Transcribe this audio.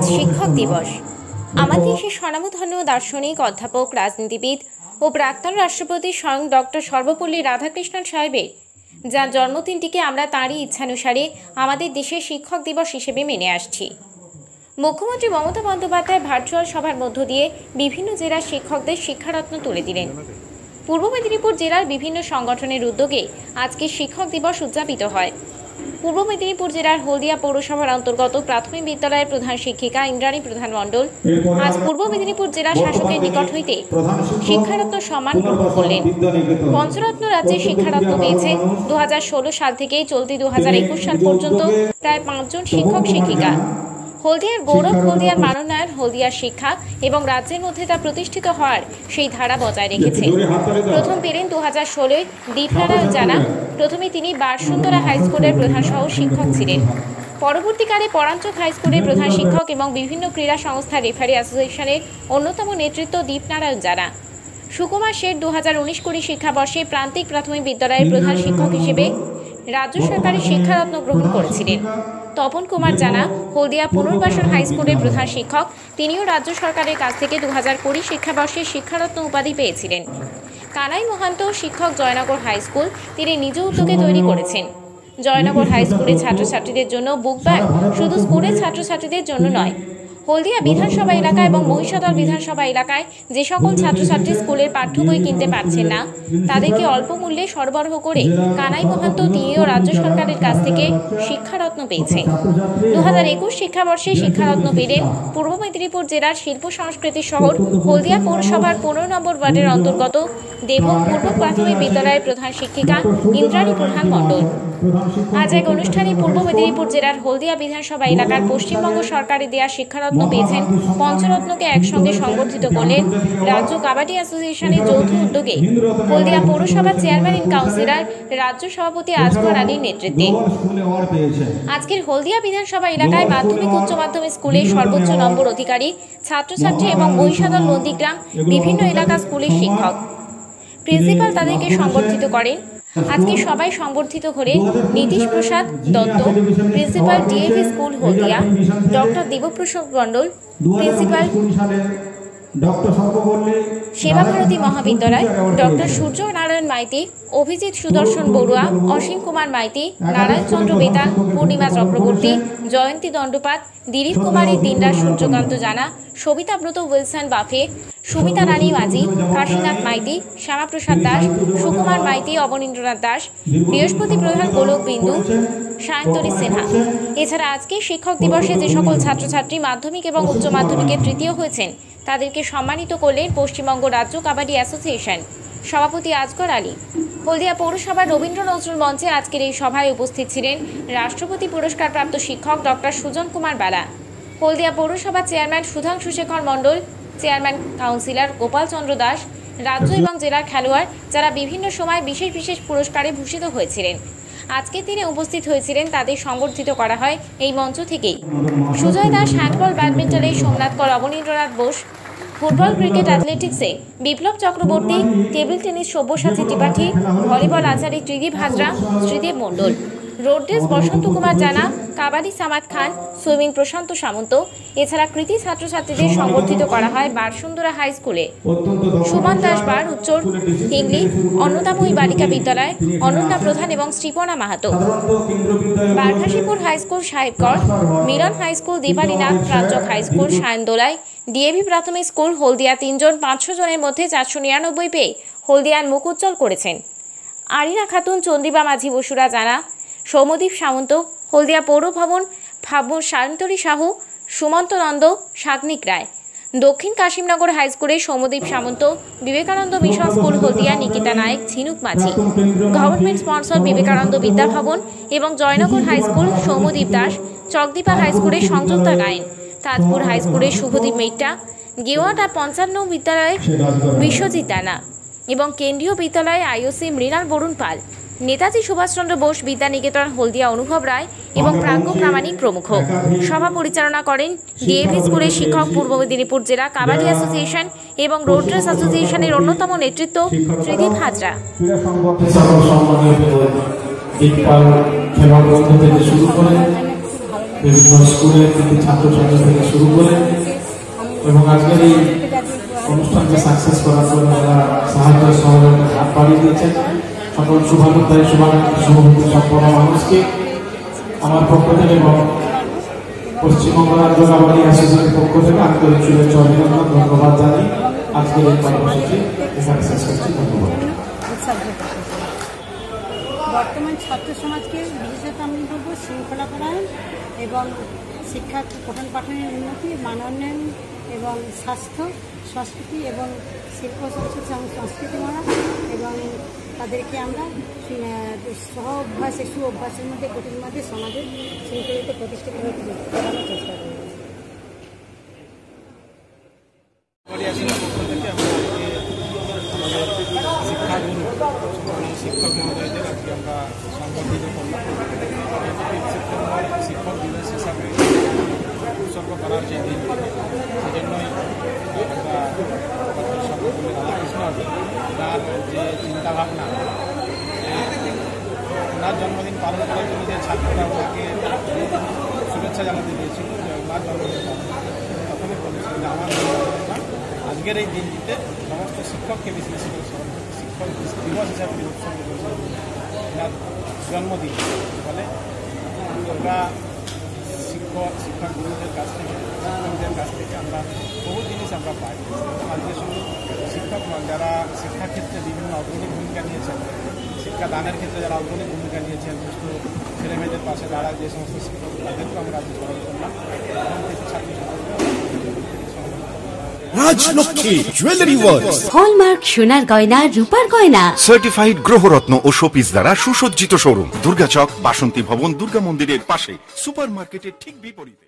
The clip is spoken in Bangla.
শিক্ষক দিবস। আমাদের দেশের স্বনামধন্য দার্শনিক, অধ্যাপক, রাজনীতিবিদ ও প্রাক্তন রাষ্ট্রপতি স্বয়ং ডক্টর সর্বপল্লী রাধাকৃষ্ণন সাহেবের যার জন্মদিনটিকে আমরা তাঁরই ইচ্ছানুসারে আমাদের দেশের শিক্ষক দিবস হিসেবে মেনে আসছি। মুখ্যমন্ত্রী মমতা বন্দ্যোপাধ্যায় ভার্চুয়াল সভার মধ্য দিয়ে বিভিন্ন জেলার শিক্ষকদের শিক্ষারত্ন তুলে দিলেন। পূর্ব মেদিনীপুর জেলার বিভিন্ন সংগঠনের উদ্যোগে আজকে শিক্ষক দিবস উদযাপিত হয়। পূর্ব মেদিনীপুর জেলার হলদিয়া পৌরসভার অন্তর্গত প্রাথমিক বিদ্যালয়ের প্রধান শিক্ষিকা ইন্দ্রাণী প্রধান মণ্ডল আজ পূর্ব মেদিনীপুর জেলা শাসকের নিকট হইতে শিক্ষারত্ন সম্মান গ্রহণ করলেন। পঞ্চরত্ন রাজ্যে শিক্ষারত্ন পেয়েছে 2016 সাল থেকে চলতি 2021 সাল পর্যন্ত প্রায় 5 জন শিক্ষক শিক্ষিকা। হলদিয়ার গৌরব, হলদিয়ার মানোন্নয়ন, হলদিয়ার শিক্ষা এবং রাজ্যের মধ্যে তা প্রতিষ্ঠিত হওয়ার সেই ধারা বজায় রেখেছে। প্রথম পেলেন 2016 দীপনারায়ণ জানা। প্রথমে তিনি বারসুন্দরা হাই স্কুলের প্রধান সহ শিক্ষক ছিলেন। পরবর্তীকালে পরাঞ্চক হাই স্কুলের প্রধান শিক্ষক এবং বিভিন্ন ক্রীড়া সংস্থার রেফারি অ্যাসোসিয়েশনের অন্যতম নেতৃত্ব দীপনারায়ণ জানা। সুকুমার শেঠ 2019-20 শিক্ষাবর্ষে প্রান্তিক প্রাথমিক বিদ্যালয়ের প্রধান শিক্ষক হিসেবে রাজ্য সরকারের শিক্ষারত্ন গ্রহণ করেছিলেন। তপন কুমার জানা হলদিয়া পুনর্বাসন হাই স্কুলের প্রধান শিক্ষক, তিনিও রাজ্য সরকারের কাছ থেকে 2020 শিক্ষাবর্ষে শিক্ষারত্ন উপাধি পেয়েছিলেন। কানাই মহান্ত শিক্ষক জয়নগর হাই স্কুল, তিনি নিজ উদ্যোগে তৈরি করেছেন। জয়নগর হাই স্কুলের ছাত্রছাত্রীদের জন্য বুক ব্যাগ শুধু স্কুলের ছাত্রছাত্রীদের জন্য নয়, হলদিয়া বিধানসভা এলাকা এবং মহিষাদল বিধানসভা এলাকায় যে সকল ছাত্রছাত্রী স্কুলের পাঠ্য বই কিনতে পারছেন না তাদেরকে অল্প মূল্যে সরবরাহ করে কানাই মহান্ত তিনিও রাজ্য সরকারের কাছ থেকে শিক্ষারত্ন পেয়েছে। 2021 শিক্ষাবর্ষে শিক্ষারত্ন পেলেন পূর্ব মেদিনীপুর জেলার শিল্প সংস্কৃতি শহর হলদিয়া পৌরসভার 15 নম্বর ওয়ার্ডের অন্তর্গত দেবক পূর্ব প্রাথমিক বিদ্যালয়ের প্রধান শিক্ষিকা ইন্দ্রাণী প্রধান মণ্ডল। আজ এক অনুষ্ঠানে পূর্ব মেদিনীপুর জেলার হলদিয়া বিধানসভা এলাকার পশ্চিমবঙ্গ সরকারের দেওয়া শিক্ষারত্ন পেয়েছেন পঞ্চরত্নকে একসঙ্গে সংবর্ধিত করলেন রাজ্য কাবাডি অ্যাসোসিয়েশনের যৌথ উদ্যোগে হলদিয়া পৌরসভার চেয়ারম্যান ইন কাউন্সিলর রাজ্য সভাপতি আজগর আলীর নেতৃত্বে। আজকের হলদিয়া বিধানসভা এলাকায় মাধ্যমিক, উচ্চ মাধ্যমিক স্কুলের সর্বোচ্চ নম্বর অধিকারী ছাত্রছাত্রী এবং মহিষাদল নন্দীগ্রাম বিভিন্ন এলাকা স্কুলের শিক্ষক প্রিন্সিপাল তাদেরকে সংবর্ধিত করেন। আজকে সবাই সংবর্ধিত করে Nitish Prasad Dutta principal DAV school Haldia, doctor Debprasad Mondal principal Seva Bharati Mahavidyalaya, doctor Surya Narayan Maity, Abhijit Sudarshan Barua, Asim Kumar Maity, Narayan Chandra Betal, Purnima Chakraborty, Jayanti Dandapat, Dilip Kumari Dinraj, Suryakanta Jana, Sabita ব্রত উইলসন বাফে, সুমিতা রানী মাঝি, কাশীনাথ মাইতি, শ্যামাপ্রসাদ দাস, সুকুমার মাইতি, অবনীন্দ্রনাথ দাস, বৃহস্পতি প্রধান, গোলক বিন্দু, সায়ন্তনী সিনহা। এছাড়া আজকে শিক্ষক দিবসে যে সকল ছাত্রছাত্রী মাধ্যমিক এবং উচ্চ মাধ্যমিকে তৃতীয় হয়েছেন তাদেরকে সম্মানিত করলেন পশ্চিমবঙ্গ রাজ্য কাবাডি অ্যাসোসিয়েশন সভাপতি আজগর আলী। হলদিয়া পৌরসভার রবীন্দ্র নজরুল মঞ্চে আজকের এই সভায় উপস্থিত ছিলেন রাষ্ট্রপতি পুরস্কারপ্রাপ্ত শিক্ষক ডক্টর সুজন কুমার বালা, হলদিয়া পৌরসভার chairman Sudhanshu Shekhar Mondal, chairman councillor Gopal Chandra Das, রাজ্য এবং জেলার খেলোয়াড় যারা বিভিন্ন সময় বিশেষ বিশেষ পুরস্কারে ভূষিত হয়েছিলেন। আজকের দিনে উপস্থিত হয়েছিলেন তাদের সংবর্ধিত করা হয় এই মঞ্চ থেকেই। সুজয় দাস হ্যান্ডবল, ব্যাডমিন্টনে সোমনাথ কর, অবনীন্দ্রনাথ বোস, ফুটবল, ক্রিকেট, অ্যাথলেটিক্সে Biplab Chakraborty, table tennis Sabyasachi Tripathi, volleyball Acharya Tridip Hazra, Sridev Mondal, road race Basanta Kumar Jana, kabaddi Samad Khan, swimming Prashanta Samanta. এছাড়া কৃতি ছাত্রছাত্রীদের সংবর্ধিত করা হয় বারসুন্দরা হাই স্কুলে সুমন দাস বার, উচ্চর হিংলি, অন্নদাময়ী বালিকা বিদ্যালয় অনন্যা প্রধান এবং Sripana Mahato, Barghasipur high school Sahebgarh, Milan high school Dipalinath, Pranchak high school Sayandolai, DAV প্রাথমিক স্কুল হলদিয়া 3 জন 500 জনের মধ্যে 499 পেয়ে হলদিয়ার মুখ উজ্জ্বল করেছেন। আরিনা খাতুন, চন্দ্রিমা মাঝি বসুরা জানা, সৌমদীপ সামন্ত, হলদিয়া পৌর ভবন সায়ন্তরী সাহু, সুমন্ত নন্দ, সাগ্নিক রায়, দক্ষিণ কাশিমনগর হাই স্কুলের Soumadip Samanta, Vivekananda mission school Haldia Nikita Nayek, Jhinuk Majhi, government sponsor Vivekananda Vidyabhavan এবং Joynagar high school Soumadip Das, Chakdipa high স্কুলের সংযুক্তা গায়েন, তাজপুর হাই স্কুলের শুভদীপ মেইটা, গেওয়াটা 55 বিদ্যালয়ে বিশ্বজিৎ দানা এবং কেন্দ্রীয় বিদ্যালয়ে আইওসি মৃণাল বরুণ পাল, নেতাজি সুভাষচন্দ্র বোস বিদ্যানিকেতন হলদিয়া অনুভব রায় এবং প্রাজ্ঞ প্রামাণিক প্রমুখ। সভা পরিচালনা করেন ডিএভি স্কুলের শিক্ষক, পূর্ব মেদিনীপুর জেলা কাবাডি অ্যাসোসিয়েশন এবং রোড রেস অ্যাসোসিয়েশনের অন্যতম নেতৃত্ব ত্রিদীপ হাজরা। বিভিন্ন স্কুলের ছাত্রছাত্রী থেকে শুরু করে এবং আজকের এই অনুষ্ঠানকে সাকসেস করার জন্য যারা সাহায্য সহযোগিতা হাত বাড়িয়ে দিয়েছেন সকল শুভানুধ্যায়ী শুভবুদ্ধি সম্পন্ন মানুষকে আমার পক্ষ থেকে এবং পশ্চিমবঙ্গ রাজ্য কাবাডি অ্যাসোসিয়েশনের পক্ষ থেকে আন্তরিক শুভেচ্ছা অভিনন্দন ধন্যবাদ জানিয়ে আজকের এই কর্মসূচি এখানে শেষ করছি। ধন্যবাদ। বর্তমান ছাত্র সমাজকে বিশেষত আমি বলবো শৃঙ্খলাপরায়ণ এবং শিক্ষা পঠন পাঠনের উন্নতি, মানোন্নয়ন এবং স্বাস্থ্য, সংস্কৃতি এবং শিল্প সংস্কৃতি মানা এবং তাদেরকে আমরা সহ অভ্যাসে অভ্যাসের মধ্যে গতির মধ্যে সমাজের শৃঙ্খলিত প্রতিষ্ঠিত করানোর চেষ্টা করি। শিক্ষক মহোদয়দের আজকে আমরা সংবর্ধিত করলাম। শিক্ষক দিবস হিসাবে উৎসর্গ করার যে দিন, সেজন্যই আমরা সর্বপল্লী রাধাকৃষ্ণ তার যে চিন্তাভাবনা, ওনার জন্মদিন পালন করার জন্য যে ছাত্ররা ওনাকে শুভেচ্ছা জানাতে দিয়েছিল, যে ওনার জন্মদিন প্রথমে বলেছিল যে আমার আজকের এই দিনটিতে সমস্ত শিক্ষককে বেশি বেশি করে শিক্ষক দিবস হিসাবে উৎসর্গ করেছে ওনার জন্মদিন। ফলে আমরা শিক্ষক গুরুদের কাছ থেকে শিক্ষকদের কাছ থেকে আমরা বহু জিনিস আমরা পাই। আজকে শুধু শিক্ষক নয়, যারা শিক্ষাক্ষেত্রে বিভিন্ন অগ্রণী ভূমিকা নিয়েছেন, শিক্ষাদানের ক্ষেত্রে যারা অগ্রণী ভূমিকা নিয়েছেন, সুস্থ ছেলেমেয়েদের পাশে দাঁড়ায় যে সমস্ত শিক্ষক, তাদেরকেও আমরা আজকে স্মরণ করলাম এবং কিছু রাজলক্ষ্মী জুয়েলারি ওয়ার্কস, হলমার্ক সোনার গয়না, রূপার গয়না, সার্টিফাইড গ্রহরত্ন ও শোপিস দ্বারা সুসজ্জিত শোরুম, দুর্গাচক, বাসন্তী ভবন, দুর্গা মন্দিরের পাশে, সুপার মার্কেটের ঠিক বিপরীতে।